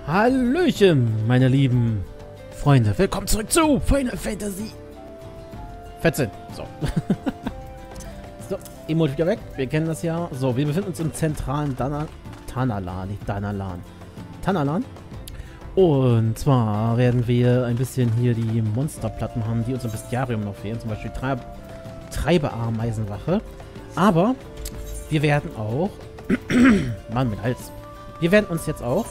Hallöchen, meine lieben Freunde. Willkommen zurück zu Final Fantasy 14. So. So, Emote wieder weg. Wir kennen das ja. So, wir befinden uns im zentralen Tanalan, nicht Danalan. Tanalan. Und zwar werden wir ein bisschen hier die Monsterplatten haben, die uns im Bestiarium noch fehlen. Zum Beispiel Treibeameisenwache. Aber wir werden auch... Mann, mit Hals. Wir werden uns jetzt auch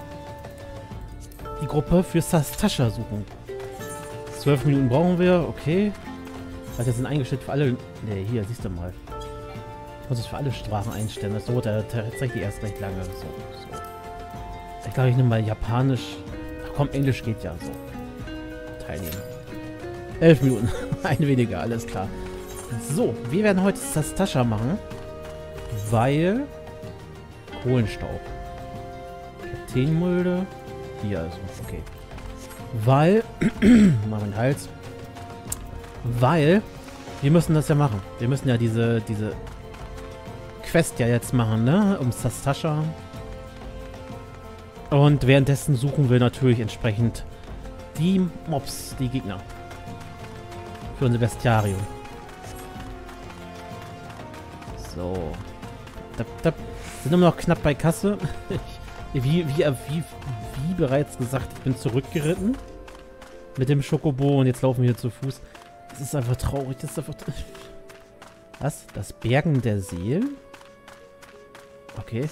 die Gruppe für Sastascha suchen. 12 Minuten brauchen wir, okay. Was jetzt sind eingestellt für alle... Ne, hier, siehst du mal. Ich muss es für alle Sprachen einstellen. Das dauert ja tatsächlich erst recht lange. So. Ich glaube, ich nehme mal Japanisch. Ach komm, Englisch geht ja so. Teilnehmen. 11 Minuten. Ein weniger, alles klar. So, wir werden heute Sastascha machen. Weil... Kohlenstaub. Kapitänmulde. Hier, also, okay. Weil... mal meinen Hals. Weil... Wir müssen das ja machen. Wir müssen ja diese Quest ja jetzt machen, ne? Um Sastascha. Und währenddessen suchen wir natürlich entsprechend die Mobs, die Gegner. Für unser Bestiarium. So. Sind immer noch knapp bei Kasse. Wie bereits gesagt, ich bin zurückgeritten. Mit dem Schokobo und jetzt laufen wir zu Fuß. Das ist einfach traurig. Das ist einfach... Was? Das Bergen der Seelen? Okay.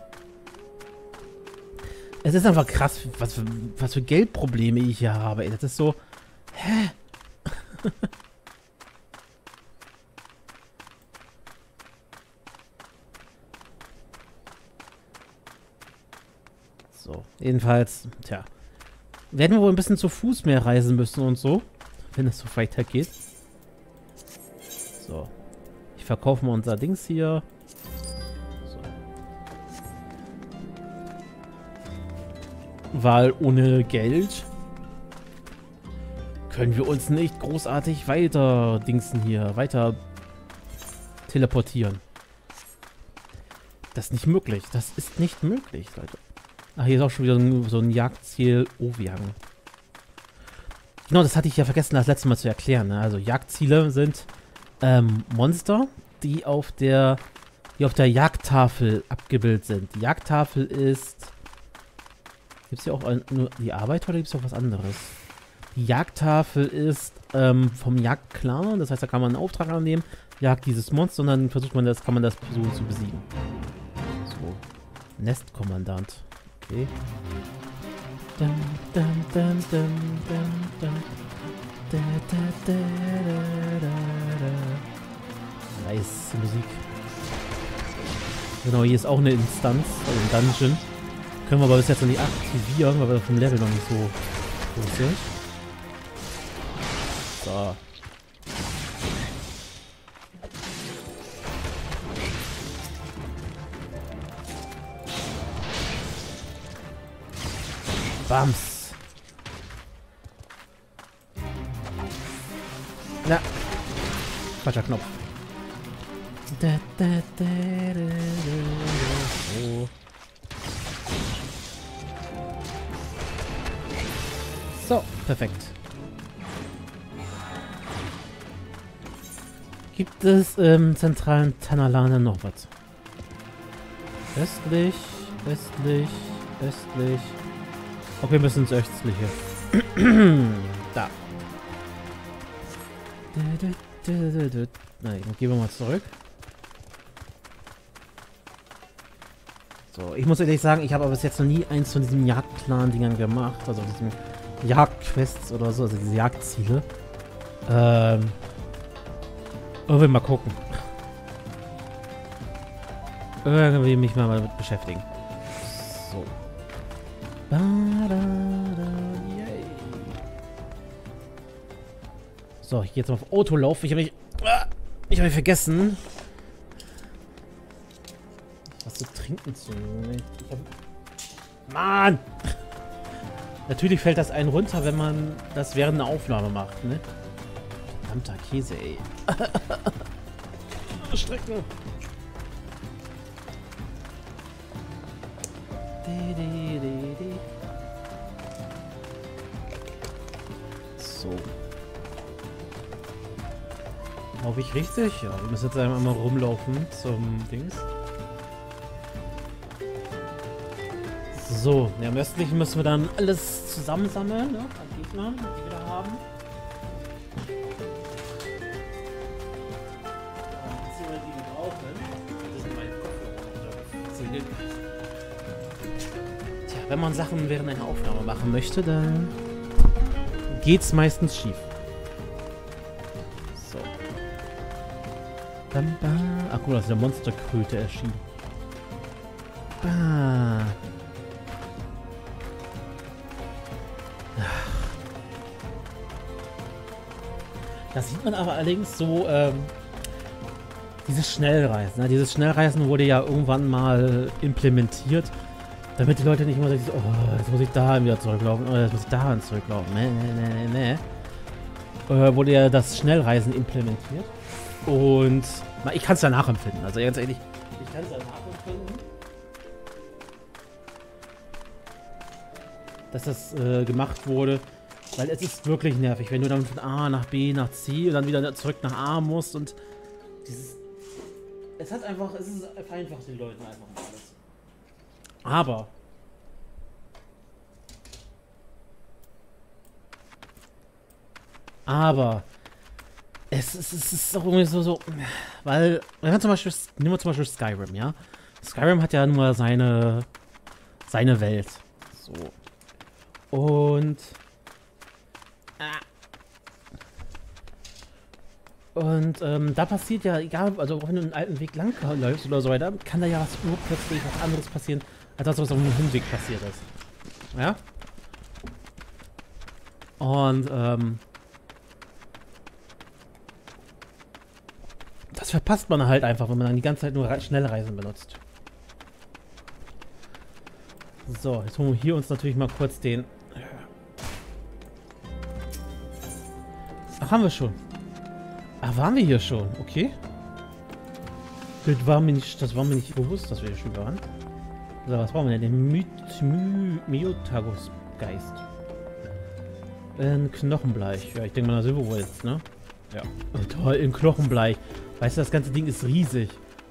Es ist einfach krass, was für Geldprobleme ich hier habe. Ey, das ist so... Hä? So, jedenfalls, tja. Werden wir wohl ein bisschen zu Fuß mehr reisen müssen und so. Wenn es so weitergeht. So. Ich verkaufe mal unser Dings hier. So. Weil ohne Geld können wir uns nicht großartig weiter dingsen hier. Weiter teleportieren. Das ist nicht möglich. Das ist nicht möglich, Leute. Ach, hier ist auch schon wieder so ein Jagdziel Oviang. Genau, das hatte ich ja vergessen, das letzte Mal zu erklären. Ne? Also Jagdziele sind Monster, die auf der Jagdtafel abgebildet sind. Die Jagdtafel ist... Gibt es hier auch nur die Arbeit oder gibt es auch was anderes? Die Jagdtafel ist vom Jagdclan, das heißt, da kann man einen Auftrag annehmen, jagt dieses Monster und dann kann man das versuchen zu besiegen. So. Nestkommandant. Okay. Nice Musik. Genau, hier ist auch eine Instanz, also ein Dungeon. Können wir aber bis jetzt noch nicht aktivieren, weil wir vom Level noch nicht so groß sind. So. Bams. Na. Falscher Knopf. Oh. So, perfekt. Gibt es im zentralen Tanalan noch was? Östlich, östlich, östlich. Okay, wir müssen ins Östliche. Da. Nein, gehen wir mal zurück. So, ich muss ehrlich sagen, ich habe aber bis jetzt noch nie eins von diesen Jagdplan-Dingern gemacht. Also diesen Jagdquests oder so, also diese Jagdziele. Irgendwie mal gucken. Irgendwie mich mal damit beschäftigen. So. Yay. So, ich gehe jetzt mal auf Autolauf. Ich habe mich vergessen, was zu trinken zu nehmen. Mann! Natürlich fällt das einen runter, wenn man das während einer Aufnahme macht, ne? Verdammter Käse, ey. Strecken. So. Glaube ich richtig? Ja, wir müssen jetzt einmal rumlaufen zum Dings. So, ja, im östlichen müssen wir dann alles zusammensammeln, ne? An Gegnern, die wir da haben. Tja, wenn man Sachen während einer Aufnahme machen möchte, dann geht's meistens schief. So. Bam, bam. Ach cool, da ist der Monsterkröte erschienen. Bah. Da sieht man aber allerdings so, dieses Schnellreisen. Ne? Dieses Schnellreisen wurde ja irgendwann mal implementiert, damit die Leute nicht immer sagen, oh, jetzt muss ich dahin wieder zurücklaufen, oder jetzt muss ich dahin zurücklaufen. Nee. Wurde ja das Schnellreisen implementiert. Und ich kann es ja nachempfinden. Also ganz ehrlich, ich kann es ja nachempfinden, dass das gemacht wurde. Weil es ist wirklich nervig, wenn du dann von A nach B nach C und dann wieder zurück nach A musst und dieses... Es ist vereinfacht den Leuten einfach alles. Aber es ist auch irgendwie so, weil, nehmen wir zum Beispiel Skyrim, ja? Skyrim hat ja nur seine Welt. So. Und da passiert ja, egal, also auch wenn du einen alten Weg lang läufst oder so weiter, kann da ja plötzlich was anderes passieren, als das, was auf dem Hinweg passiert ist. Ja? Und, das verpasst man halt einfach, wenn man dann die ganze Zeit nur Schnellreisen benutzt. So, jetzt holen wir hier uns natürlich mal kurz den... Ach, haben wir schon. Ach, waren wir hier schon? Okay. Das war mir nicht bewusst, dass wir hier schon waren. So, was brauchen wir denn? Den Myotagus-Geist. Ein Knochenbleich. Ja, ich denke mal, da sind wir wohl jetzt, ne? Ja. Oh, toll, in Knochenbleich. Weißt du, das ganze Ding ist riesig.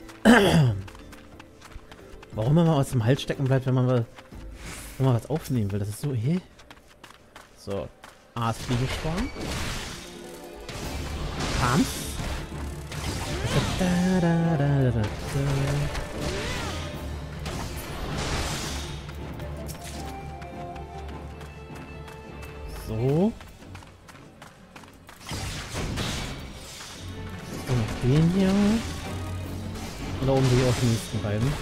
Warum man mal aus dem Hals stecken bleibt, wenn man was aufnehmen will? Das ist so, So. Aasfliegensporn. So. So, noch den hier. Und da oben will ich auch den nächsten rein.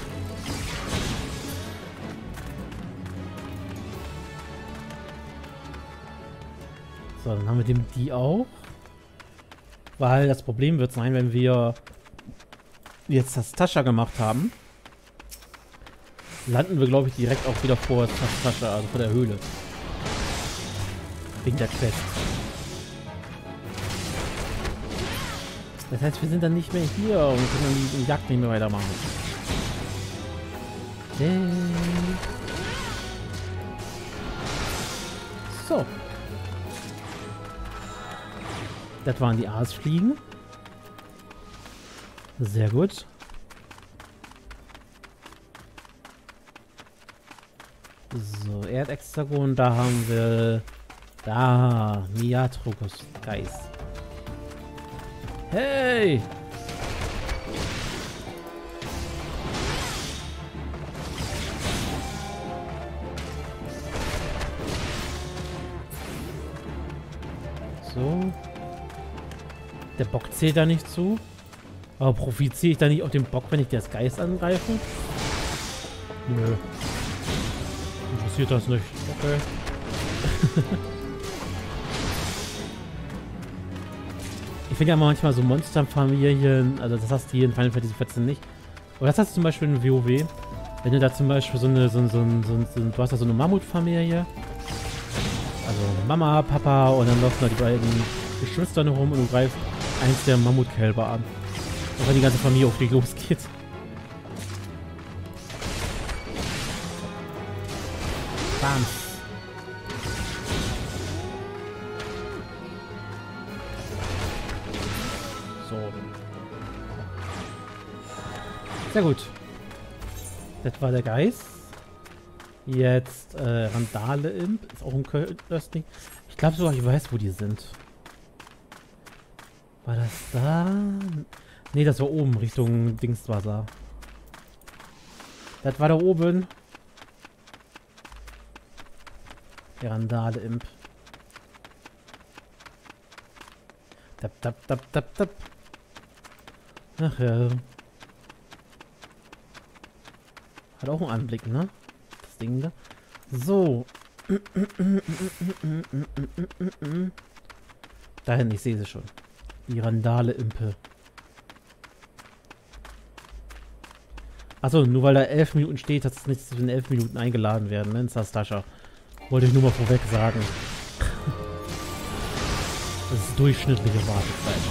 So, dann haben wir die auch. Weil das Problem wird sein, wenn wir jetzt das Tascha gemacht haben, landen wir, glaube ich, direkt auch wieder vor Tascha, also vor der Höhle. Wegen der Quest. Das heißt, wir sind dann nicht mehr hier und können dann die Jagd nicht mehr weitermachen. So. Das waren die Aasfliegen. Sehr gut. So, Erdextragon, da haben wir... Da, Myotagus Geist. Hey! So. Der Bock zählt da nicht zu. Aber profitiere ich da nicht auf den Bock, wenn ich das Geist angreife? Nö. Interessiert das nicht. Okay. Ich finde ja manchmal so Monsterfamilien, also das hast du hier in Final Fantasy 14 nicht. Aber das hast du zum Beispiel in WoW. Wenn du da zum Beispiel du hast da so eine Mammutfamilie. Also Mama, Papa und dann laufen da die beiden Geschwister noch rum und du greifst eins der Mammutkälber an. Und wenn die ganze Familie auf dich losgeht. Bam. Sehr gut. Das war der Geist. Jetzt Randale-Imp. Ist auch ein Köstling. Ich glaube sogar, ich weiß, wo die sind. War das da? Ne, das war oben, Richtung Dingswasser. Das war da oben. Der Randale-Imp. Tap, tap, tap, tap, tap. Ach ja. Hat auch einen Anblick, ne? Das Ding da. So. Dahin, ich sehe sie schon. Die Randale-Impe. Achso, nur weil da 11 Minuten steht, hat es nicht in 11 Minuten eingeladen werden, ne? In Sastascha. Wollte ich nur mal vorweg sagen. Das ist durchschnittliche Wartezeit.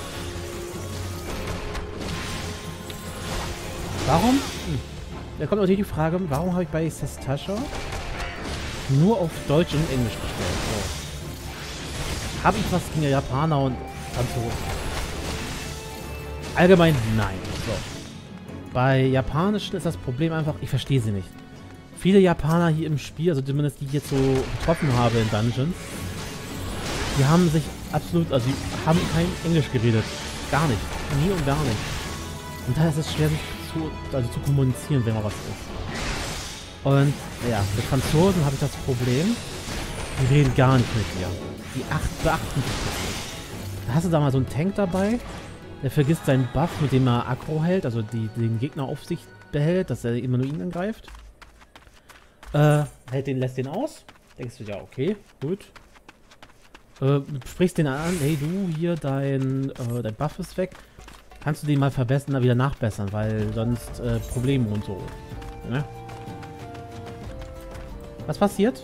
Warum? Da kommt natürlich die Frage, warum habe ich bei Sastascha nur auf Deutsch und Englisch gestellt? So. Habe ich was gegen Japaner und Franzosen? Allgemein nein. So. Bei Japanischen ist das Problem einfach, ich verstehe sie nicht. Viele Japaner hier im Spiel, also zumindest die ich jetzt so getroffen habe in Dungeons, die haben sich absolut, also die haben kein Englisch geredet. Gar nicht. Nie und gar nicht. Und daher ist es schwer, sich zu kommunizieren, wenn mal was ist. Und ja, mit Franzosen habe ich das Problem, die reden gar nicht mit dir. Die beachten dich nicht. Da hast du da mal so einen Tank dabei, der vergisst seinen Buff, mit dem er Aggro hält, also den Gegner auf sich behält, dass er immer nur ihn angreift. Lässt den aus. Denkst du, ja, okay, gut. Sprichst den an, hey du, hier, dein Buff ist weg. Kannst du den mal verbessern, dann wieder nachbessern, weil sonst Probleme und so. Ne? Was passiert?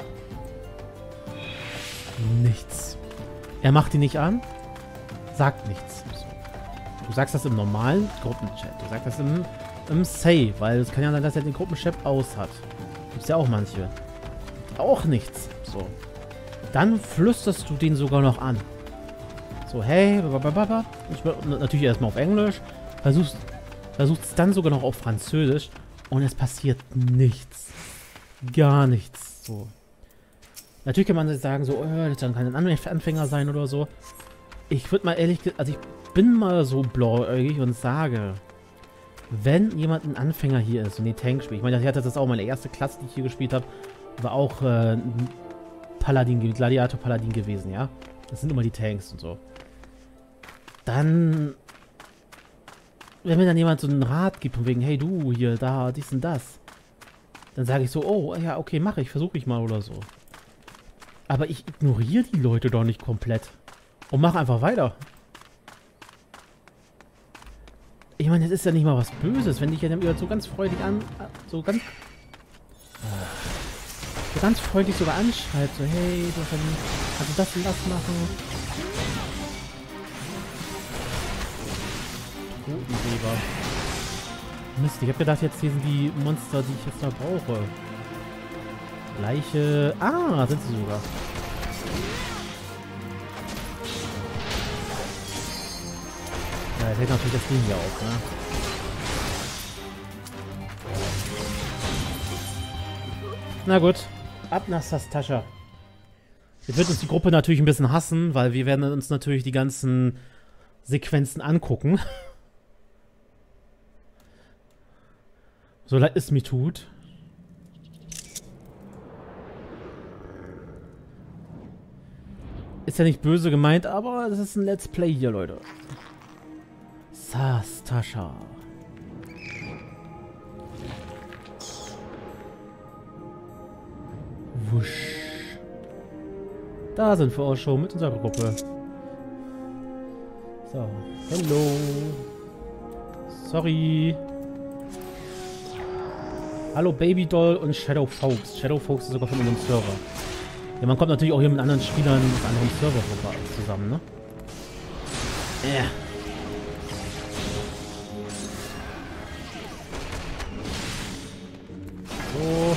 Nichts. Er macht ihn nicht an, sagt nichts. So. Du sagst das im normalen Gruppenchat. Du sagst das im Save, weil es kann ja sein, dass er den Gruppenchat aus hat. Gibt's ja auch manche. Auch nichts. So. Dann flüsterst du den sogar noch an. So, hey, natürlich erstmal auf Englisch. Versuchst es dann sogar noch auf Französisch. Und es passiert nichts. Gar nichts. So. Natürlich kann man sich sagen, so, das kann ein Anfänger sein oder so. Ich würde mal ehrlich gesagt, also ich bin mal so blauäugig und sage, wenn jemand ein Anfänger hier ist und den Tank spielt, ich meine, ich hatte das auch meine erste Klasse, die ich hier gespielt habe, war auch Paladin, Gladiator-Paladin gewesen, ja. Das sind immer die Tanks und so. Dann, wenn mir dann jemand so einen Rat gibt, von wegen, hey du, hier, da, dies und das, dann sage ich so, oh, ja, okay, mache ich, versuche ich mal oder so. Aber ich ignoriere die Leute doch nicht komplett und mache einfach weiter. Ich meine, das ist ja nicht mal was Böses, wenn dich ja dann so ganz freudig so ganz freundlich sogar anschreibt, so, hey, du kannst du das und das machen. Totenweber. Mist, ich hab gedacht, jetzt hier sind die Monster, die ich jetzt da brauche. Leiche. Ah, sind sie sogar. Ja, jetzt hält natürlich das Ding hier auf, ne? Na gut, ab nach Sastascha. Jetzt wird uns die Gruppe natürlich ein bisschen hassen, weil wir werden uns natürlich die ganzen Sequenzen angucken. So leid es mir tut. Ist ja nicht böse gemeint, aber das ist ein Let's Play hier, Leute. Sastascha. Wusch. Da sind wir auch schon mit unserer Gruppe. So. Hallo. Sorry. Hallo Babydoll und Shadow Folks. Shadow Folks ist sogar von unserem Server. Ja, man kommt natürlich auch hier mit anderen Spielern aus anderen Server zusammen, ne? So.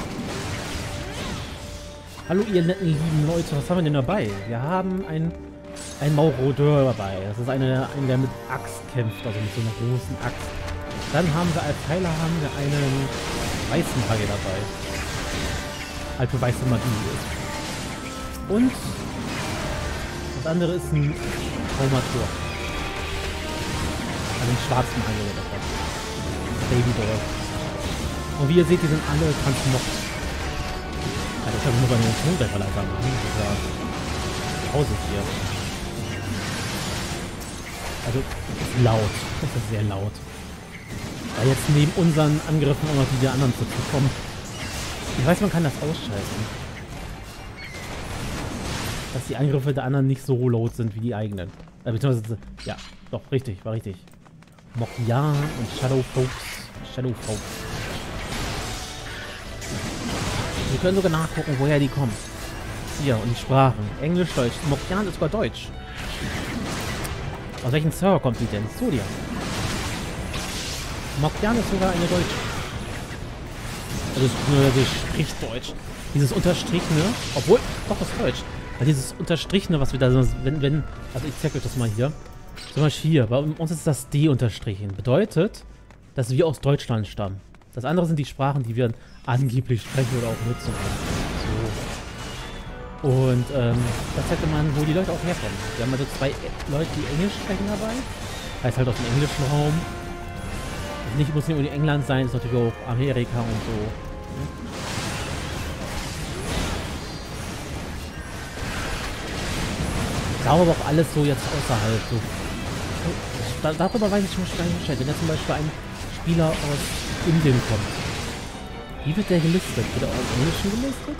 Hallo ihr netten lieben Leute, was haben wir denn dabei? Wir haben ein ein Maurodeur dabei. Das ist einer, der mit Axt kämpft, also mit so einer großen Axt. Dann haben wir als Heiler einen weißen Hai dabei. Halt für weiße Magie ist. Und das andere ist ein Traumator. Also einen schwarzen Hai oder was. Babydoll. Und wie ihr seht, die sind alle transmockt. Ja, deshalb muss man den Tonleiter machen. Das ist ja grausig hier. Also, das ist laut. Das ist sehr laut. Weil jetzt neben unseren Angriffen auch noch die anderen zu kommen. Ich weiß, man kann das ausschalten. Dass die Angriffe der anderen nicht so laut sind wie die eigenen. Beziehungsweise, ja, doch, richtig, war richtig. Mok'Yan und Shadowfolks. Wir können sogar nachgucken, woher die kommen. Hier, und die Sprachen. Englisch, Deutsch. Mok'Yan ist sogar Deutsch. Aus welchem Server kommt die denn? Studia. Mok'Yan ist sogar eine Deutsche. Also, sie spricht Deutsch. Dieses Unterstrichene, obwohl, doch, das ist Deutsch. Weil dieses Unterstrichene, was wir da, also ich zeig euch das mal hier. Zum Beispiel hier, bei uns ist das D unterstrichen. Bedeutet, dass wir aus Deutschland stammen. Das andere sind die Sprachen, die wir angeblich sprechen oder auch nutzen können. So. Und da zeigt man, wo die Leute auch herkommen. Wir haben also zwei Leute, die Englisch sprechen dabei. Heißt halt aus dem englischen Raum. Muss nicht nur England sein, ist natürlich auch Amerika und so. Ich glaube aber auch alles so jetzt außerhalb. So. Darüber weiß ich schon gar nicht Bescheid. Wenn jetzt zum Beispiel ein Spieler aus Indien kommt. Wie wird der gelistet? Wird er aus Englischen gelistet?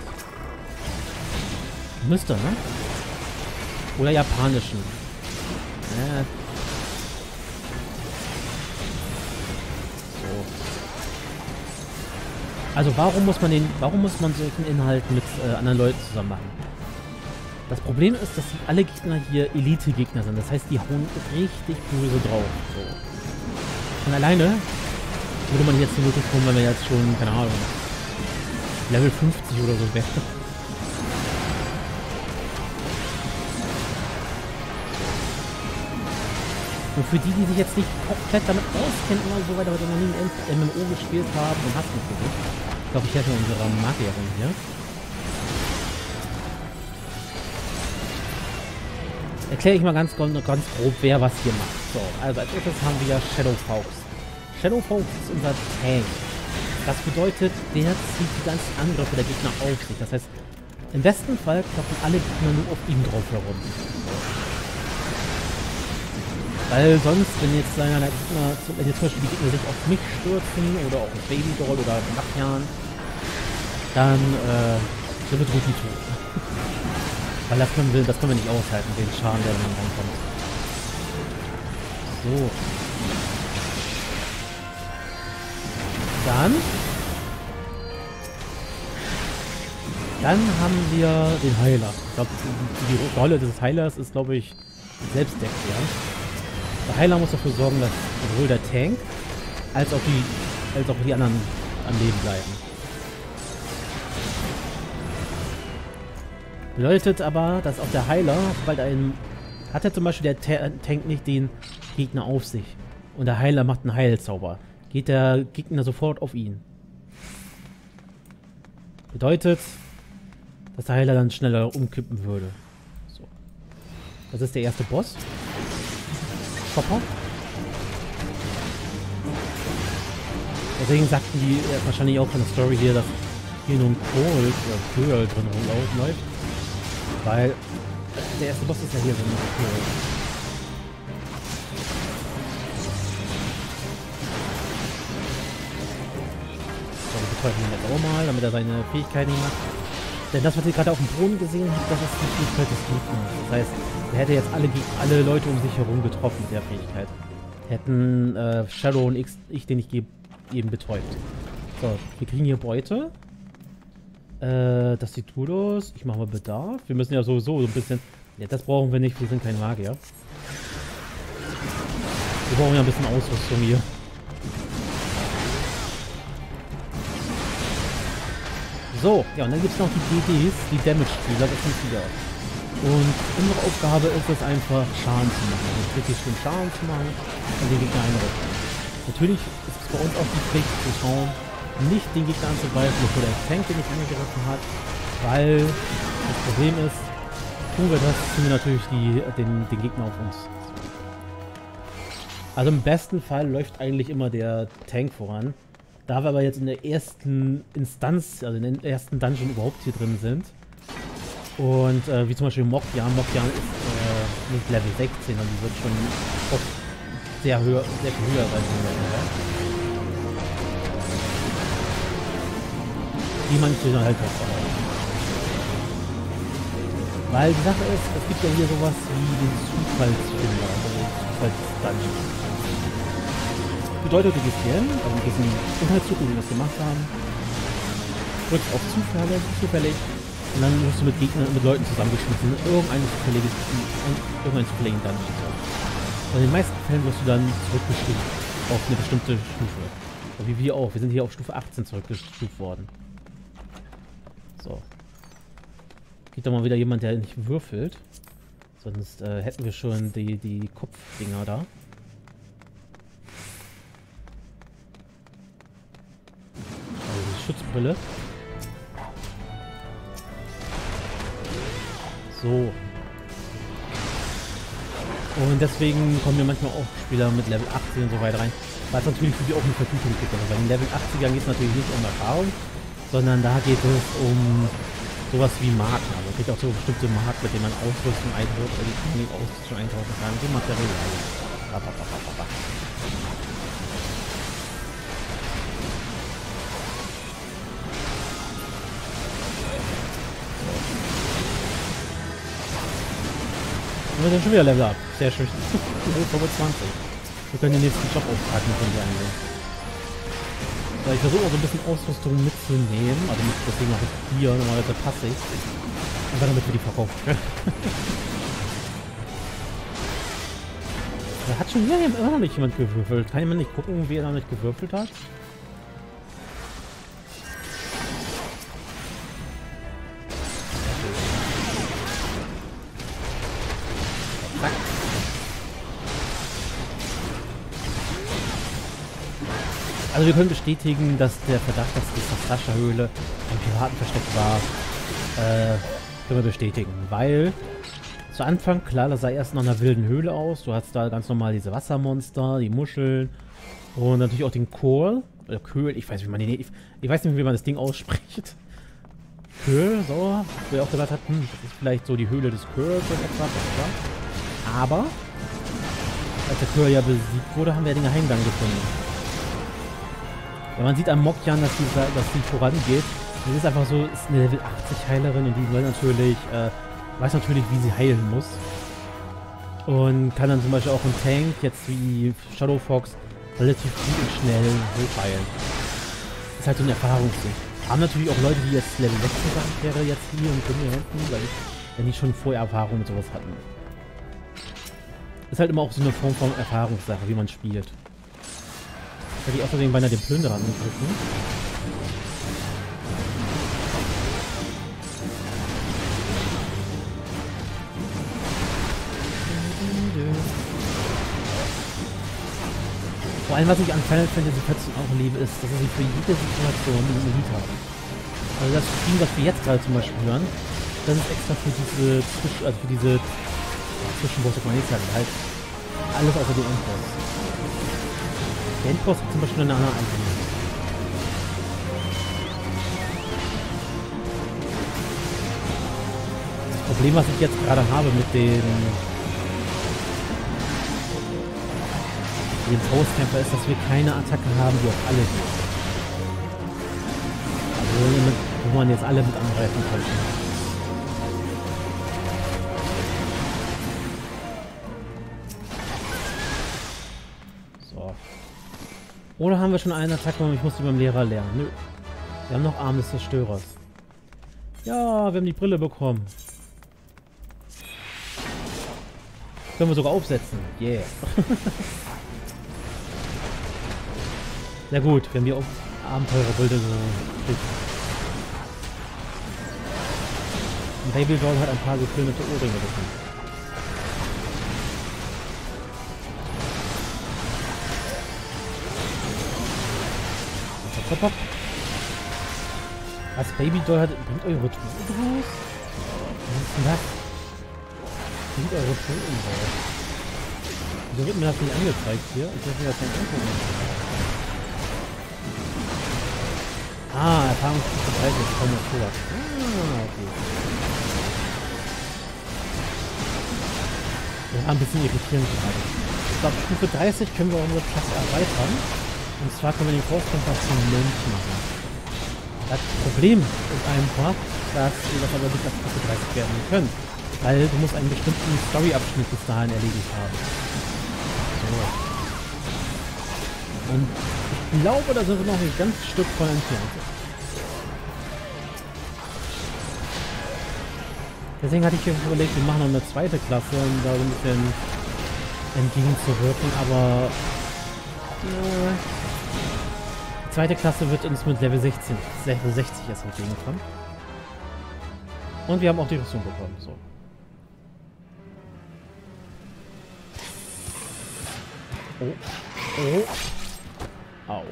Müsste, ne? Oder Japanischen. So. Also warum muss man solchen Inhalt mit anderen Leuten zusammen machen? Das Problem ist, dass alle Gegner hier Elite-Gegner sind. Das heißt, die hauen richtig böse drauf. So. Und alleine würde man jetzt nur kommen, wenn wir jetzt schon, keine Ahnung, Level 50 oder so wäre. Und für die sich jetzt nicht komplett damit auskennen oder so weiter, aber die noch nie ein MMO gespielt haben und hast nicht gesehen. Ich glaube, ich hätte unsere Magierin hier. Erkläre ich mal ganz grob, wer was hier macht. So, also als erstes haben wir Shadowfolks. Shadowfolks ist unser Tank. Das bedeutet, der zieht die ganzen Angriffe der Gegner auf sich. Das heißt, im besten Fall kloppen alle Gegner nur auf ihm drauf herum. So. Weil sonst, wenn jetzt zum Beispiel die Gegner sich auf mich stürzen oder auf Babydoll oder Mok'Yan, dann wird Rufi tot. Weil das können wir nicht aushalten, den Schaden, der dann reinkommt. So. Dann haben wir den Heiler. Ich glaube, die Rolle des Heilers ist, glaube ich, selbsterklärend. Der Heiler muss dafür sorgen, dass sowohl der Tank als auch die anderen am Leben bleiben. Bedeutet aber, dass auch der Heiler, sobald hat er zum Beispiel der Tank nicht den Gegner auf sich und der Heiler macht einen Heilzauber, geht der Gegner sofort auf ihn. Bedeutet, dass der Heiler dann schneller umkippen würde. So. Das ist der erste Boss. Chopper. Deswegen sagten die wahrscheinlich auch von der Story hier, dass hier nur ein Köhl drin rumläuft. Weil der erste Boss ist ja hier so ein Köhl. So, wir betäuben ihn jetzt auch mal, damit er seine Fähigkeiten macht. Denn das, was ihr gerade auf dem Boden gesehen habt, das ist die Fähigkeit des Gegners. Das heißt, er hätte jetzt alle Leute um sich herum getroffen mit der Fähigkeit. Hätten Shadow und ich den ich eben betäubt. So, wir kriegen hier Beute. Das sieht gut aus. Ich mache mal Bedarf. Wir müssen ja sowieso so ein bisschen... Ja, das brauchen wir nicht. Wir sind kein Magier. Wir brauchen ja ein bisschen Ausrüstung hier. So, ja, und dann gibt es noch die DDs, die Damage-Spieler. Das sind wieder. Und unsere Aufgabe ist es einfach, Schaden zu machen. Also richtig schön Schaden zu machen und den Gegner einrücken. Natürlich ist es bei uns auch die Pflicht zu schauen, nicht den Gegner anzugreifen, bevor der Tank den nicht angegriffen hat, weil das Problem ist, tun wir das, ziehen wir natürlich den Gegner auf uns. Also im besten Fall läuft eigentlich immer der Tank voran. Da wir aber jetzt in der ersten Instanz, also in den ersten Dungeon überhaupt hier drin sind, und wie zum Beispiel Mok'jan ist nicht Level 16, und die wird schon oft sehr viel höher sein. Die manche dann halt auch. Weil die Sache ist, es gibt ja hier sowas wie den Zufallsfinder, also den Zufallsdungeon. Bedeutet, du gehst hier hin, also du gehst in den Inhaltszug, wie wir das gemacht haben, drückst auf zufällig, und dann wirst du mit Gegnern und mit Leuten zusammengeschmissen in irgendeinen zufälligen Dungeon. Und in den meisten Fällen wirst du dann zurückgestuft auf eine bestimmte Stufe. So wie wir auch. Wir sind hier auf Stufe 18 zurückgestuft worden. So. Geht doch mal wieder jemand, der nicht würfelt. Sonst hätten wir schon die Kopfdinger da. Also die Schutzbrille. So. Und deswegen kommen wir manchmal auch Spieler mit Level 18 und so weiter rein. Was natürlich für die auch eine Vergütung gibt. Also bei den Level 80ern geht es natürlich nicht um Erfahrung, sondern da geht es um sowas wie Marken. Also es geht auch so bestimmte Marken, mit denen man Ausrüstung eintauschen, eintauschen kann. So Materialien. Und wir sind schon wieder Level up. Sehr schön. Level 25. Wir können den nächsten Jobauftrag mit von dir eingehen. So, ich versuche auch so ein bisschen Ausrüstung mitzunehmen. Also deswegen mache ich hier normalerweise passiv. Einfach damit wir die verkaufen können. Da hat schon hier immer noch nicht jemand gewürfelt. Kann jemand nicht gucken, wie er noch nicht gewürfelt hat? Also wir können bestätigen, dass der Verdacht, dass die Sascha-Höhle ein Piratenversteck war, können wir bestätigen. Weil zu Anfang, klar, das sah erst nach einer wilden Höhle aus. Du hast da ganz normal diese Wassermonster, die Muscheln und natürlich auch den Kohl. Oder Köhl, ich weiß nicht, wie man das Ding ausspricht. Köhl, so, wo wir auch gesagt hatten, das ist vielleicht so die Höhle des Köhls oder etwas. Aber als der Köhl ja besiegt wurde, haben wir den Geheimgang gefunden. Ja, man sieht am Mok'jan, dass sie vorangeht. Das ist einfach so, ist eine Level 80 Heilerin und die will natürlich, weiß natürlich, wie sie heilen muss. Und kann dann zum Beispiel auch im Tank, jetzt wie Shadow Fox, relativ gut und schnell hochheilen. Das ist halt so ein Erfahrungsding. Haben natürlich auch Leute, die jetzt Level 16 wäre jetzt hier und hier hinten, weil wenn die schon vorher Erfahrung mit sowas hatten. Ist halt immer auch so eine Form von Erfahrungssache, wie man spielt. Hätte ich außerdem beinahe den Plünderer angegriffen. Vor allem, was ich an Final Fantasy 14 auch liebe, ist, dass sie für jede Situation ein Lied haben. Also das Spiel, was wir jetzt gerade zum Beispiel hören, das ist extra für diese Zwischenbosse, kann man nicht sagen, halt alles außer den Endboss. Der Endboss hat zum Beispiel eine andere Einstellung. Das Problem, was ich jetzt gerade habe mit dem Hauskämpfer, ist, dass wir keine Attacke haben, die auf alle geht. Also wo man jetzt alle mit angreifen könnte. Oder haben wir schon eine Attacke und ich muss die beim Lehrer lernen? Nö. Wir haben noch Arm des Zerstörers. Ja, wir haben die Brille bekommen. Können wir sogar aufsetzen. Yeah. Na gut, wir haben die Abenteurerbrille so. Baby Doll hat ein paar gefilmete Ohrringe bekommen. Hopp, hopp. Was Baby Doll hat, bringt eure Toten raus? Was ist denn das? Bringt eure Toten raus. Wieso wird mir das nicht angezeigt hier? Ich will mir das nicht angucken. Ah, Erfahrungsstufe 30, kaum noch vor. Ah, okay. Ja, ein bisschen irritierend gerade. Ich glaube, Stufe 30 können wir unsere Klasse erweitern. Und zwar können wir den Forstkompass zum Mönch machen. Das Problem ist einfach, dass wir das aber nicht auf Stufe 30 werden können. Weil du musst einen bestimmten Story-Abschnitt bis dahin erledigt haben. So. Und ich glaube, da sind wir noch ein ganzes Stück von entfernt. Deswegen hatte ich mir überlegt, wir machen noch eine zweite Klasse, um da ein bisschen entgegenzuwirken, aber die zweite Klasse wird uns mit Level 60 erst entgegenkommen. Und wir haben auch die Rüstung bekommen. So. Oh. Oh. Au.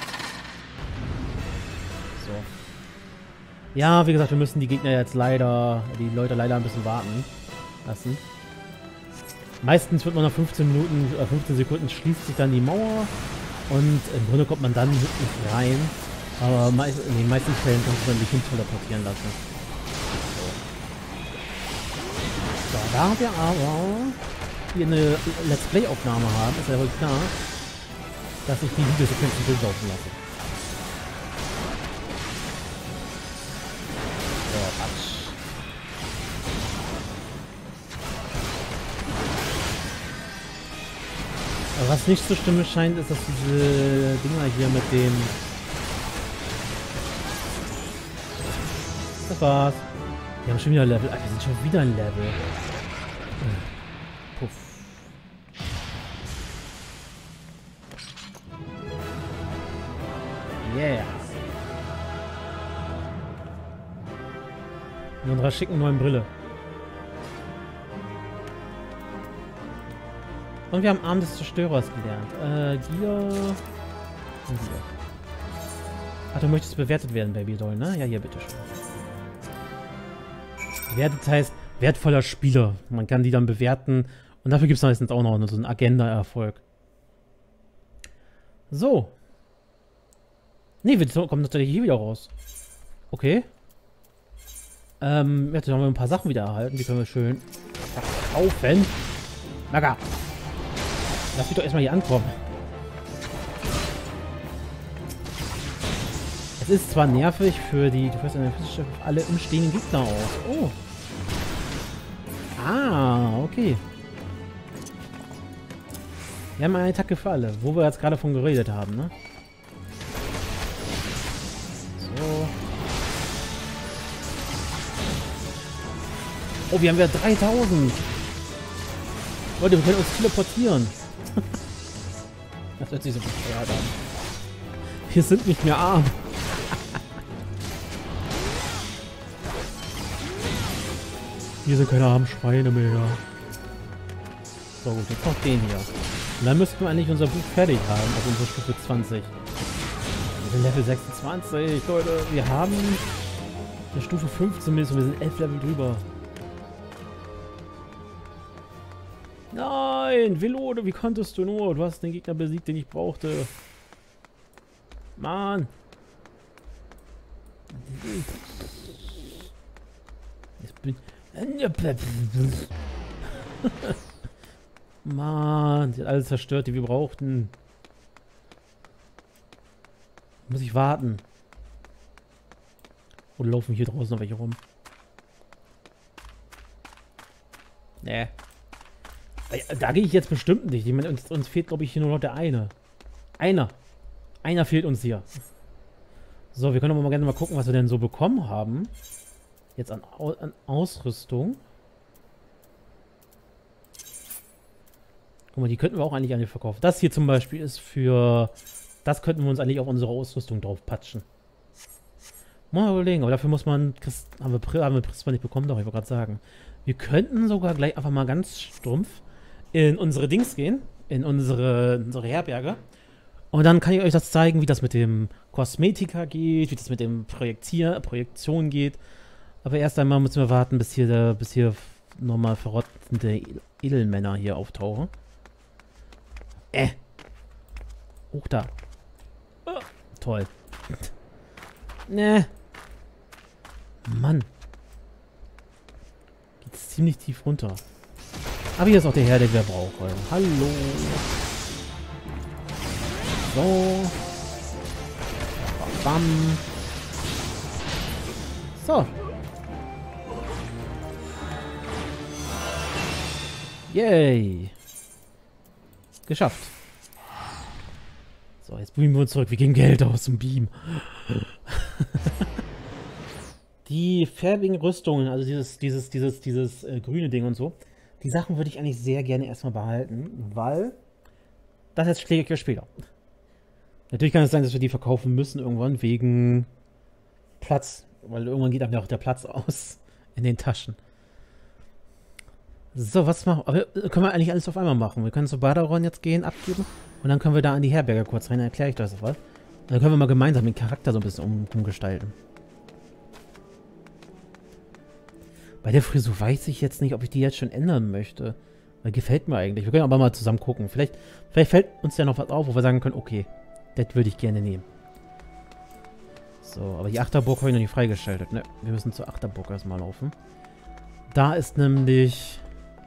So. Ja, wie gesagt, wir müssen die Gegner jetzt leider, die Leute leider ein bisschen warten lassen. Meistens wird man nach 15 Sekunden schließt sich dann die Mauer und im Grunde kommt man dann nicht rein. Aber in den meisten Fällen kann man sich hin teleportieren lassen. So, da wir aber hier eine Let's Play-Aufnahme haben, ist ja wohl klar, dass ich die Videosequenzen durchlaufen lasse. So, Quatsch. Aber was nicht zu stimmen scheint, ist, dass diese Dinger hier mit dem... Das war's. Wir haben schon wieder ein Level. Wir sind schon wieder ein Level. Puff. Yeah. In unserer schicken neuen Brille. Und wir haben Arm des Zerstörers gelernt. Hier. Und hier. Ach, du möchtest bewertet werden, Baby Doll, ne? Ja, hier, bitteschön. Bewertet heißt wertvoller Spieler. Man kann die dann bewerten. Und dafür gibt es meistens auch noch so einen Agenda-Erfolg. So. Ne, wir kommen natürlich hier wieder raus. Okay. Jetzt haben wir ein paar Sachen wieder erhalten. Die können wir schön verkaufen. Naga. Lass mich doch erstmal hier ankommen. Es ist zwar nervig für die alle umstehenden Gegner aus. Oh. Ah, okay. Wir haben eine Attacke für alle, wo wir jetzt gerade von geredet haben, ne? So. Oh, wir haben wieder 3000. Leute, wir können uns teleportieren. Das hört sich so bescheuert an. Wir sind nicht mehr arm. Wir sind keine armen Schweine mehr. So gut, jetzt noch den hier. Und dann müssten wir eigentlich unser Buch fertig haben, auf unserer Stufe 20. Wir sind Level 26, Leute. Wir haben eine Stufe 15 und wir sind 11 Level drüber. Nein, Velode, wie konntest du nur? Du hast den Gegner besiegt, den ich brauchte. Mann. Ich bin... Mann, die hat alles zerstört, die wir brauchten. Muss ich warten. Oder laufen hier draußen noch welche rum? Nee. Da gehe ich jetzt bestimmt nicht. Ich meine, uns fehlt, glaube ich, hier nur noch der eine. Einer fehlt uns hier. So, wir können aber mal gerne mal gucken, was wir denn so bekommen haben. Jetzt an Ausrüstung. Guck mal, die könnten wir auch eigentlich an die verkaufen. Das hier zum Beispiel ist für... Das könnten wir uns eigentlich auf unsere Ausrüstung drauf patschen. Mal überlegen, aber dafür muss man, haben wir Prisma nicht bekommen, doch, ich wollte gerade sagen. Wir könnten sogar gleich einfach mal ganz stumpf in unsere Dings gehen, in unsere Herberge. Und dann kann ich euch das zeigen, wie das mit dem Kosmetika geht, wie das mit dem Projektion geht. Aber erst einmal müssen wir warten, bis hier nochmal verrottende Edelmänner hier auftauchen. Hoch da. Toll. Ne. Mann. Geht ziemlich tief runter. Aber hier ist auch der Herr, den wir brauchen. Hallo. So. Bam. So. Yay. Geschafft. So, jetzt beamen wir uns zurück. Wir gehen Geld aus dem Beam. Die färbigen Rüstungen, also dieses grüne Ding und so, die Sachen würde ich eigentlich sehr gerne erstmal behalten, weil das jetzt schläge ich ja später. Natürlich kann es sein, dass wir die verkaufen müssen irgendwann wegen Platz, weil irgendwann geht einem auch der Platz aus in den Taschen. So, was machen wir? Aber können wir eigentlich alles auf einmal machen. Wir können zu Badaron jetzt gehen, abgeben und dann können wir da an die Herberge kurz rein, dann erkläre ich das was. Und dann können wir mal gemeinsam den Charakter so ein bisschen umgestalten. Bei der Frisur weiß ich jetzt nicht, ob ich die jetzt schon ändern möchte. Weil gefällt mir eigentlich. Wir können aber mal zusammen gucken. Vielleicht fällt uns ja noch was auf, wo wir sagen können, okay, das würde ich gerne nehmen. So, aber die Achterburg habe ich noch nicht freigeschaltet. Ne, wir müssen zur Achterburg erstmal laufen. Da ist nämlich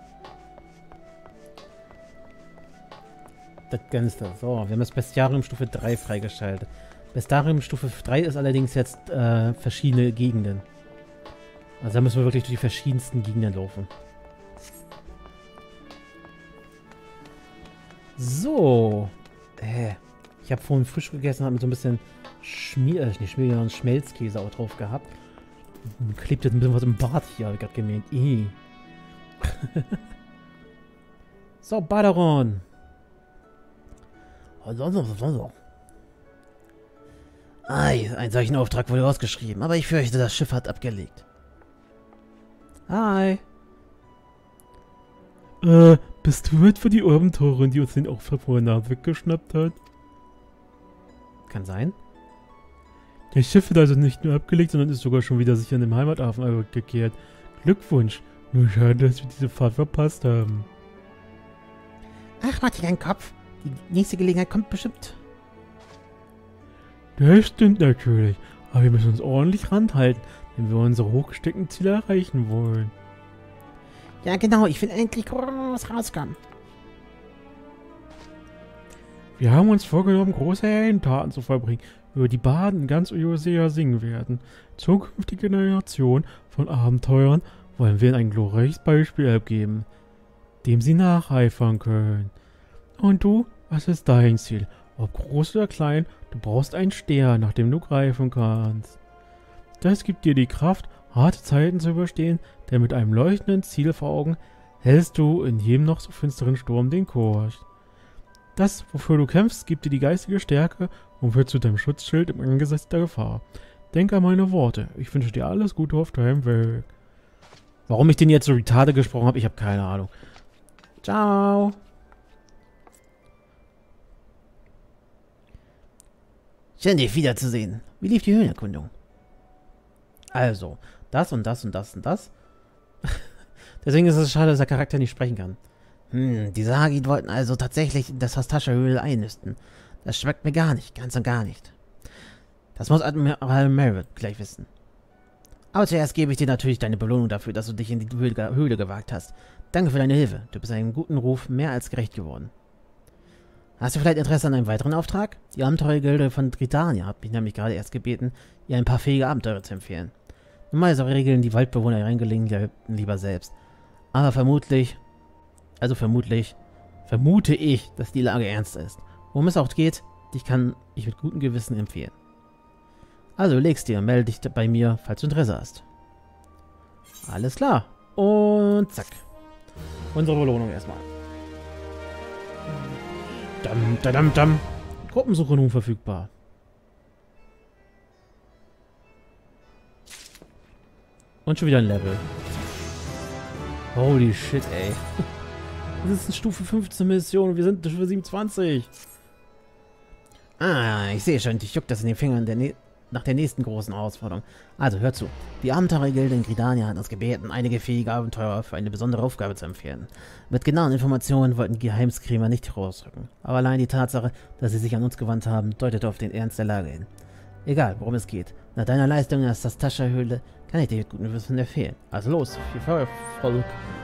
das Ganze. So, wir haben das Bestiarium Stufe 3 freigeschaltet. Bestiarium Stufe 3 ist allerdings jetzt verschiedene Gegenden. Also da müssen wir wirklich durch die verschiedensten Gegenden laufen. So. Ich habe vorhin frisch gegessen, habe mit so ein bisschen Schmelzkäse auch drauf gehabt. Und klebt jetzt ein bisschen was im Bart hier, habe ich gerade gemerkt. So, Badaron. Einen solchen Auftrag wurde ausgeschrieben, aber ich fürchte, das Schiff hat abgelegt. Hi. Bist du etwa die Abenteurerin, die uns den Opfer vor der Nase weggeschnappt hat? Kann sein. Das Schiff wird also nicht nur abgelegt, sondern ist sogar schon wieder sicher in den Heimathafen zurückgekehrt. Glückwunsch. Nur schade, dass wir diese Fahrt verpasst haben. Ach, mach dir keinen Kopf. Die nächste Gelegenheit kommt bestimmt. Das stimmt natürlich. Aber wir müssen uns ordentlich ranhalten, wenn wir unsere hochgesteckten Ziele erreichen wollen. Ja, genau. Ich will endlich groß rauskommen. Wir haben uns vorgenommen, große Heldentaten zu verbringen, über die Baden in ganz Eorzea singen werden. Zukünftige Generationen von Abenteuern wollen wir ihnen ein glorreiches Beispiel abgeben, dem sie nacheifern können. Und du, was ist dein Ziel? Ob groß oder klein, du brauchst einen Stern, nach dem du greifen kannst. Das gibt dir die Kraft, harte Zeiten zu überstehen, denn mit einem leuchtenden Ziel vor Augen hältst du in jedem noch so finsteren Sturm den Kurs. Das, wofür du kämpfst, gibt dir die geistige Stärke und wird zu deinem Schutzschild im Angesicht der Gefahr. Denk an meine Worte. Ich wünsche dir alles Gute auf deinem Weg. Warum ich den jetzt so retarded gesprochen habe, ich habe keine Ahnung. Ciao. Schön, dich wiederzusehen. Wie lief die Höhlenerkundung? Also, das und das und das und das. Deswegen ist es schade, dass der Charakter nicht sprechen kann. Die Sagi wollten also tatsächlich in das Hastascha-Höhle einnisten. Das schmeckt mir gar nicht, ganz und gar nicht. Das muss Admiral Merritt gleich wissen. Aber zuerst gebe ich dir natürlich deine Belohnung dafür, dass du dich in die Höhle gewagt hast. Danke für deine Hilfe. Du bist einem guten Ruf mehr als gerecht geworden. Hast du vielleicht Interesse an einem weiteren Auftrag? Die Abenteurergilde von Tritania hat mich nämlich gerade erst gebeten, ihr ein paar fähige Abenteurer zu empfehlen. Normalerweise regeln die Waldbewohner reingelegen lieber selbst. Aber vermute ich, dass die Lage ernst ist. Worum es auch geht, dich kann ich mit gutem Gewissen empfehlen. Also leg's dir und melde dich bei mir, falls du Interesse hast. Alles klar. Und zack. Unsere Belohnung erstmal. Gruppensuche nun verfügbar. Und schon wieder ein Level. Holy shit, ey. Das ist eine Stufe 15 Mission und wir sind Stufe 27. Ah, ich sehe schon, dich juckt das in den Fingern nach der nächsten großen Herausforderung. Also, hör zu. Die Abenteurergilde in Gridania hat uns gebeten, einige fähige Abenteurer für eine besondere Aufgabe zu empfehlen. Mit genauen Informationen wollten die Geheimskrämer nicht herausrücken. Aber allein die Tatsache, dass sie sich an uns gewandt haben, deutet auf den Ernst der Lage hin. Egal, worum es geht. Nach deiner Leistung als das Tascha-Höhle kann ich dir mit gutem Wissen empfehlen. Also los, viel Feuervolk.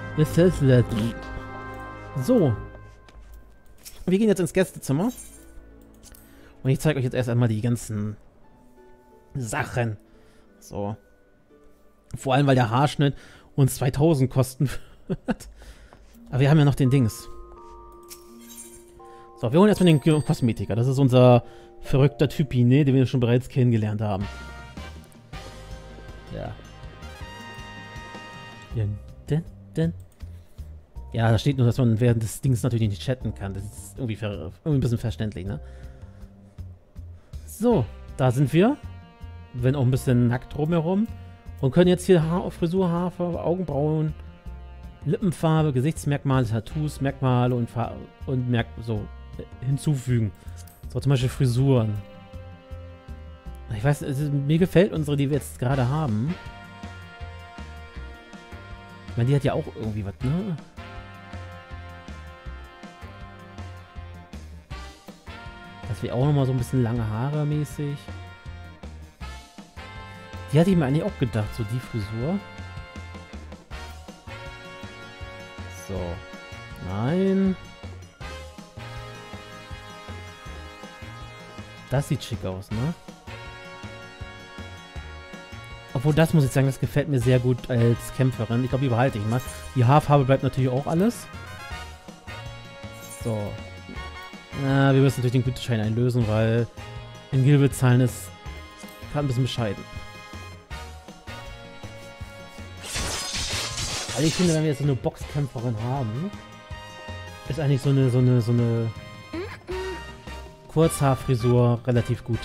So. Wir gehen jetzt ins Gästezimmer. Und ich zeige euch jetzt erst einmal die ganzen Sachen. So. Vor allem, weil der Haarschnitt uns 2000 kosten wird. Aber wir haben ja noch den Dings. So, wir holen erstmal den Kosmetiker. Das ist unser verrückter Typi, ne, den wir schon bereits kennengelernt haben. Ja. Ja, da steht nur, dass man während des Dings natürlich nicht chatten kann. Das ist irgendwie ein bisschen verständlich, ne? So, da sind wir. Wenn auch ein bisschen nackt drumherum. Und können jetzt hier Frisur, Haarfarbe, Augenbrauen, Lippenfarbe, Gesichtsmerkmale, Tattoos, Merkmale und so hinzufügen. So, zum Beispiel Frisuren. Ich weiß, mir gefällt unsere, die wir jetzt gerade haben. Ich meine, die hat ja auch irgendwie was, ne? Das wäre auch nochmal so ein bisschen lange Haare mäßig. Die hatte ich mir eigentlich auch gedacht, so die Frisur. So. Nein. Das sieht schick aus, ne? Obwohl, das muss ich sagen, das gefällt mir sehr gut als Kämpferin. Ich glaube, die behalte ich mal. Die Haarfarbe bleibt natürlich auch alles. So. Na, wir müssen natürlich den Güteschein einlösen, weil in Gilbert zahlen ist gerade ein bisschen bescheiden. Also ich finde, wenn wir jetzt so eine Boxkämpferin haben, ist eigentlich so eine Kurzhaarfrisur relativ gut.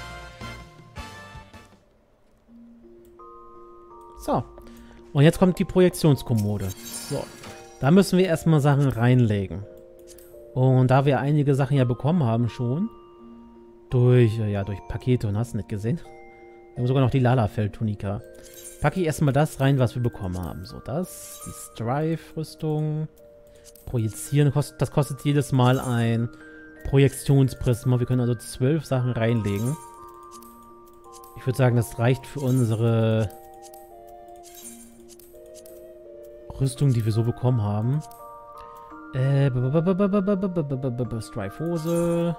So. Und jetzt kommt die Projektionskommode. So. Da müssen wir erstmal Sachen reinlegen. Und da wir einige Sachen ja bekommen haben schon, durch Pakete und hast du nicht gesehen. Wir haben sogar noch die Lalafell-Tunika. Packe ich erstmal das rein, was wir bekommen haben. So, das, die Strife-Rüstung. Projizieren, das kostet jedes Mal ein Projektionsprisma. Wir können also 12 Sachen reinlegen. Ich würde sagen, das reicht für unsere Rüstung, die wir so bekommen haben. Strife-Hose.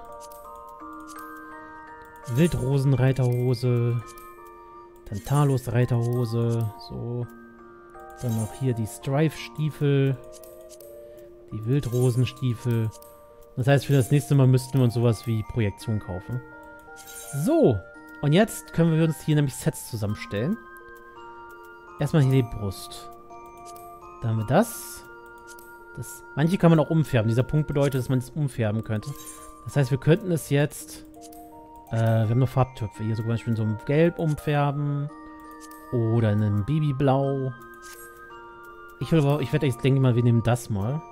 Wildrosenreiterhose. Tantalos-Reiterhose. So. Dann noch hier die Strife-Stiefel. Die Wildrosenstiefel. Das heißt, für das nächste Mal müssten wir uns sowas wie Projektion kaufen. So. Und jetzt können wir uns hier nämlich Sets zusammenstellen. Erstmal hier die Brust. Da haben wir das. Manche kann man auch umfärben. Dieser Punkt bedeutet, dass man es umfärben könnte. Das heißt, wir könnten es jetzt... wir haben noch Farbtöpfe. Hier so zum Beispiel in so einem Gelb umfärben. Oder in einem Babyblau. Ich werde jetzt denke mal, wir nehmen das mal.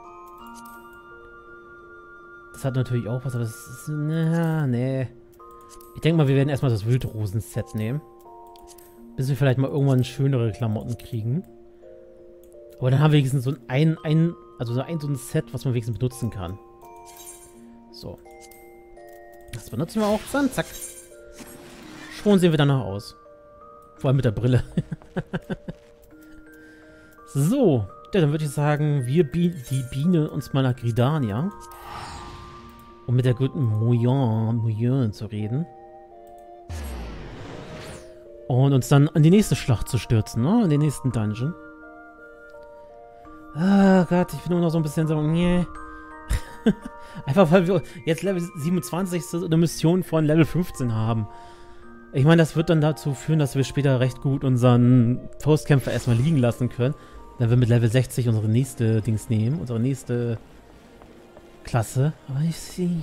Das hat natürlich auch was, aber das ist... nee. Ich denke mal, wir werden erstmal das Wildrosen-Set nehmen. Bis wir vielleicht mal irgendwann schönere Klamotten kriegen. Aber dann haben wir wenigstens so ein Set, was man wenigstens benutzen kann. So. Das benutzen wir auch. Dann zack. Schon sehen wir danach aus. Vor allem mit der Brille. So. Ja, dann würde ich sagen, wir bienen uns mal nach Gridania. Um mit der guten Moyen zu reden. Und uns dann an die nächste Schlacht zu stürzen, ne? In den nächsten Dungeon. Ah Gott, ich bin nur noch so ein bisschen so, nee. Einfach weil wir jetzt Level 27 eine Mission von Level 15 haben. Ich meine, das wird dann dazu führen, dass wir später recht gut unseren Faustkämpfer erstmal liegen lassen können. Wenn wir mit Level 60 unsere nächste Dings nehmen, unsere nächste Klasse. Aber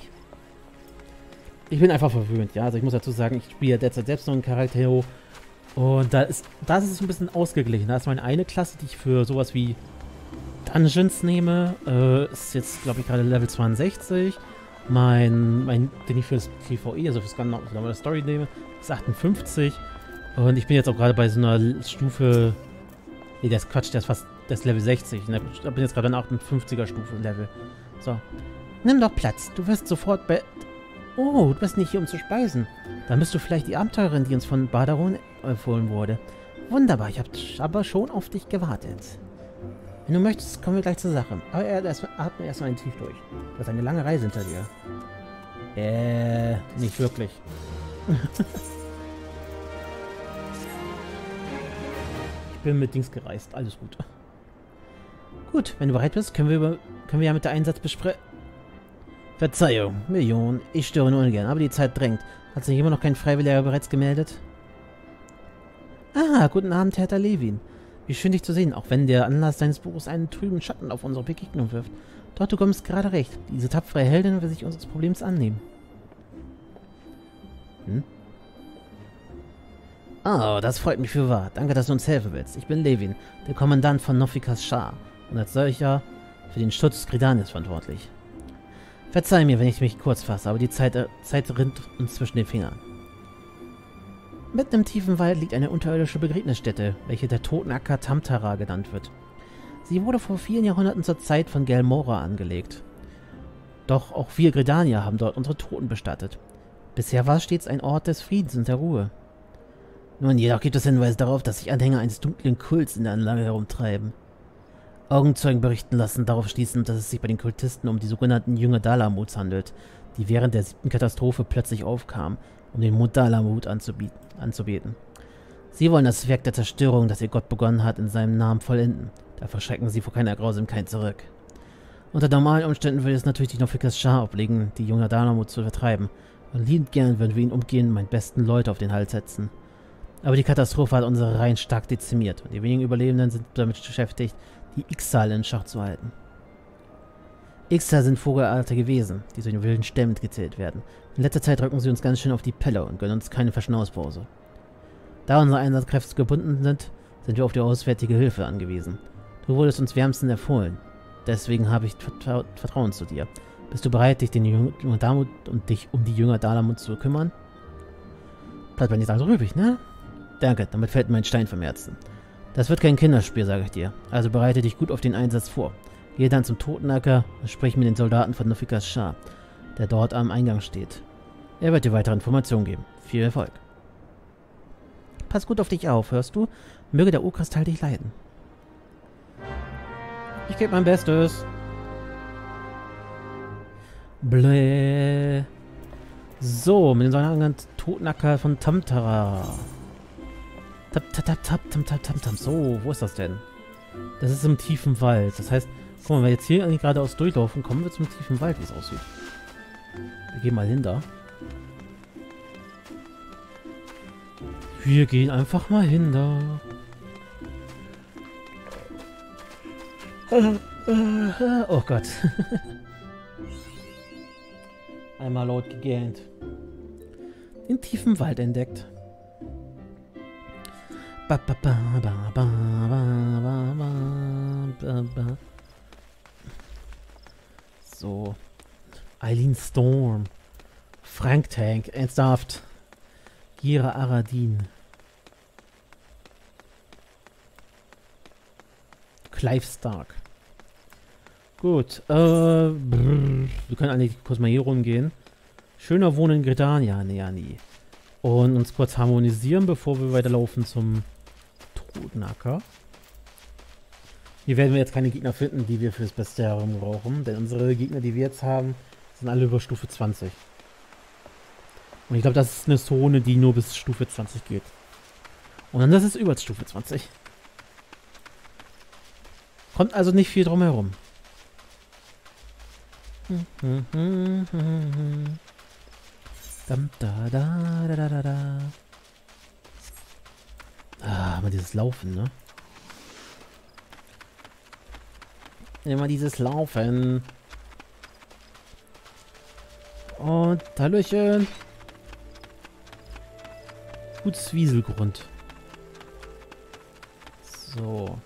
ich bin einfach verwöhnt, ja. Also ich muss dazu sagen, ich spiele derzeit selbst noch einen Charakter Und da ist es ein bisschen ausgeglichen. Da ist meine eine Klasse, die ich für sowas wie Dungeons nehme, ist jetzt, glaube ich, gerade Level 62. Den ich für das PvE, also für das normale Story nehme, ist 58. Und ich bin jetzt auch gerade bei so einer Stufe. Nee, der ist Quatsch, der ist Level 60. Ich bin jetzt gerade an 58er Stufe Level. So. Nimm doch Platz. Du wirst sofort Oh, du bist nicht hier, um zu speisen. Dann bist du vielleicht die Abenteurerin, die uns von Badaron empfohlen wurde. Wunderbar, ich habe aber schon auf dich gewartet. Wenn du möchtest, kommen wir gleich zur Sache. Aber atme erstmal einen tief durch. Du hast eine lange Reise hinter dir. Nicht wirklich. Ich bin mit Dings gereist. Alles gut. Gut, wenn du bereit bist, können wir ja mit der Einsatz besprechen. Verzeihung, Million. Ich störe nur ungern, aber die Zeit drängt. Hat sich immer noch kein Freiwilliger bereits gemeldet? Ah, guten Abend, Herr Levin. Wie schön, dich zu sehen, auch wenn der Anlass deines Buches einen trüben Schatten auf unsere Begegnung wirft. Doch du kommst gerade recht. Diese tapfere Heldin will sich unseres Problems annehmen. Oh, das freut mich für wahr. Danke, dass du uns helfen willst. Ich bin Levin, der Kommandant von Nofikas Schar und als solcher für den Schutz Gridanias verantwortlich. Verzeih mir, wenn ich mich kurz fasse, aber die Zeit rinnt uns zwischen den Fingern. Mitten im tiefen Wald liegt eine unterirdische Begräbnisstätte, welche der Totenacker Tamtara genannt wird. Sie wurde vor vielen Jahrhunderten zur Zeit von Gelmora angelegt. Doch auch wir Gridanier haben dort unsere Toten bestattet. Bisher war es stets ein Ort des Friedens und der Ruhe. Nun, jedoch gibt es Hinweise darauf, dass sich Anhänger eines dunklen Kults in der Anlage herumtreiben. Augenzeugen berichten lassen darauf schließen, dass es sich bei den Kultisten um die sogenannten Jünger Dalamuts handelt, die während der 7. Katastrophe plötzlich aufkamen, um den Mond Dalamut anzubeten. Sie wollen das Werk der Zerstörung, das ihr Gott begonnen hat, in seinem Namen vollenden. Da verschrecken sie vor keiner Grausamkeit zurück. Unter normalen Umständen würde es natürlich die Nofikas Schar obliegen, die Jünger Dalamut zu vertreiben. Und liebend gern würden wir ihn umgehend meinen besten Leute auf den Hals setzen. Aber die Katastrophe hat unsere Reihen stark dezimiert und die wenigen Überlebenden sind damit beschäftigt, die Ixal in Schach zu halten. Ixal sind vogelartige Wesen, die zu den wilden Stämmen gezählt werden. In letzter Zeit drücken sie uns ganz schön auf die Pelle und gönnen uns keine Verschnauspause. Da unsere Einsatzkräfte gebunden sind, sind wir auf die auswärtige Hilfe angewiesen. Du wurdest uns wärmstens empfohlen. Deswegen habe ich Vertrauen zu dir. Bist du bereit, dich um die Jünger Dalamut zu kümmern? Bleibt mir nicht so übrig, ne? Danke, damit fällt mir ein Stein vom Herzen. Das wird kein Kinderspiel, sage ich dir. Also bereite dich gut auf den Einsatz vor. Gehe dann zum Totenacker und sprich mit den Soldaten von Nofikas Schar, der dort am Eingang steht. Er wird dir weitere Informationen geben. Viel Erfolg. Pass gut auf dich auf, hörst du? Möge der Urkristall dich leiten. Ich gebe mein Bestes. Bläh. So, mit den sogenannten Totenacker von Tamtara. So, wo ist das denn? Das ist im tiefen Wald. Das heißt, guck mal, wenn wir jetzt hier geradeaus durchlaufen, kommen wir zum tiefen Wald, wie es aussieht. Wir gehen mal hin da. Wir gehen einfach mal hin da. Oh Gott. Einmal laut gegähnt. Den tiefen Wald entdeckt. So. Eileen Storm. Frank Tank. Ernsthaft. Gira Aradin. Clive Stark. Gut. Wir können eigentlich kurz mal hier rumgehen. Schöner Wohnen in Gridania, Neani. Und uns kurz harmonisieren, bevor wir weiterlaufen zum Totenacker. Hier werden wir jetzt keine Gegner finden, die wir fürs beste Herum brauchen. Denn unsere Gegner, die wir jetzt haben, sind alle über Stufe 20. Und ich glaube, das ist eine Zone, die nur bis Stufe 20 geht. Und dann ist es über Stufe 20. Kommt also nicht viel drum herum. Ah, mal dieses Laufen, ne? Immer dieses Laufen. Und Hallöchen. Gutes Wieselgrund. So.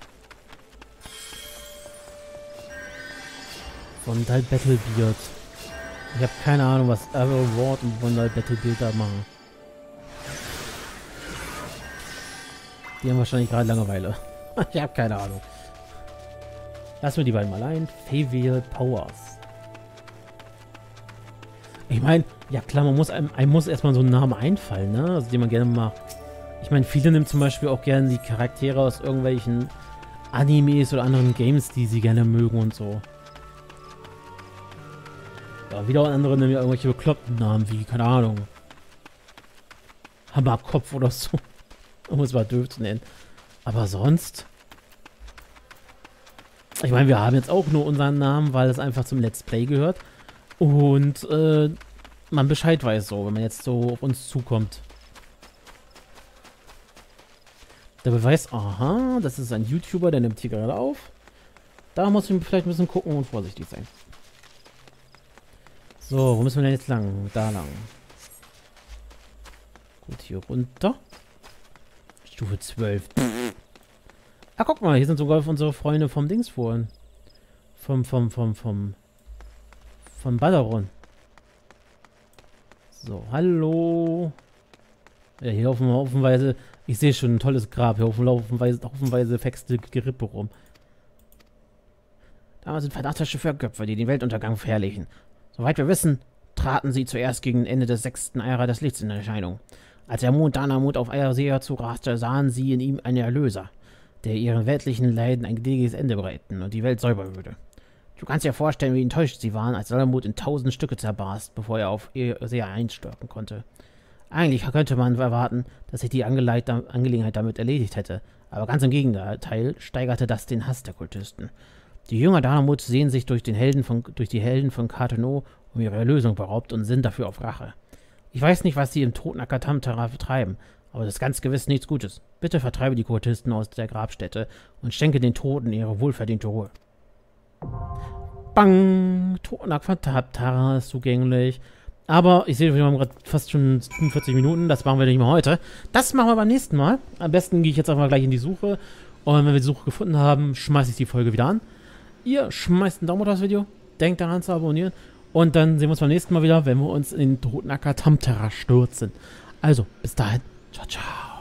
Vondal Battlebeard. Ich habe keine Ahnung, was Arrow Ward und Vondal Battlebeard da machen. Die haben wahrscheinlich gerade Langeweile. Ich habe keine Ahnung. Lassen wir die beiden mal ein. Favial Powers. Ich meine, ja klar, einem muss erstmal so ein Name einfallen, ne? Also den man gerne mag. Ich meine, viele nehmen zum Beispiel auch gerne die Charaktere aus irgendwelchen Animes oder anderen Games, die sie gerne mögen und so. Ja, wieder andere nehmen ja irgendwelche bekloppten Namen wie, keine Ahnung, Hammerkopf oder so. Um es mal doof zu nennen. Aber sonst... Ich meine, wir haben jetzt auch nur unseren Namen, weil es einfach zum Let's Play gehört. Und man Bescheid weiß so, wenn man jetzt so auf uns zukommt. Der Beweis, aha, das ist ein YouTuber, der nimmt hier gerade auf. Da muss ich vielleicht ein bisschen gucken und vorsichtig sein. So, wo müssen wir denn jetzt lang? Da lang. Gut, hier runter. Stufe 12. Ah, guck mal, hier sind sogar unsere Freunde vom Dings vorhin. Vom Balleron. So, hallo. Ja, hier haufenweise, ich sehe schon ein tolles Grab, hier haufenweise fexte Gerippe rum. Da sind fantastische Verköpfe, die den Weltuntergang verherrlichen. Soweit wir wissen, traten sie zuerst gegen Ende des 6. Ära des Lichts in Erscheinung. Als der Mond Danamut auf Eiersea zuraste, sahen sie in ihm einen Erlöser, der ihren weltlichen Leiden ein gnädiges Ende bereiten und die Welt säubern würde. Du kannst dir vorstellen, wie enttäuscht sie waren, als Danamut in 1000 Stücke zerbarst, bevor er auf Eiersea einstürzen konnte. Eigentlich könnte man erwarten, dass sich die Angelegenheit damit erledigt hätte, aber ganz im Gegenteil steigerte das den Hass der Kultisten. Die Jünger Danamuts sehen sich durch die Helden von Carteneau um ihre Erlösung beraubt und sind dafür auf Rache. Ich weiß nicht, was sie im Totenacker Tamtara betreiben, aber das ist ganz gewiss nichts Gutes. Bitte vertreibe die Kultisten aus der Grabstätte und schenke den Toten ihre wohlverdiente Ruhe. Bang! Totenacker Tamtara ist zugänglich. Aber ich sehe, wir haben gerade fast schon 45 Minuten. Das machen wir nicht mehr heute. Das machen wir beim nächsten Mal. Am besten gehe ich jetzt einfach gleich in die Suche. Und wenn wir die Suche gefunden haben, schmeiße ich die Folge wieder an. Ihr schmeißt einen Daumen unter das Video. Denkt daran zu abonnieren. Und dann sehen wir uns beim nächsten Mal wieder, wenn wir uns in den Totenacker Tamtara stürzen. Also, bis dahin. Ciao, ciao.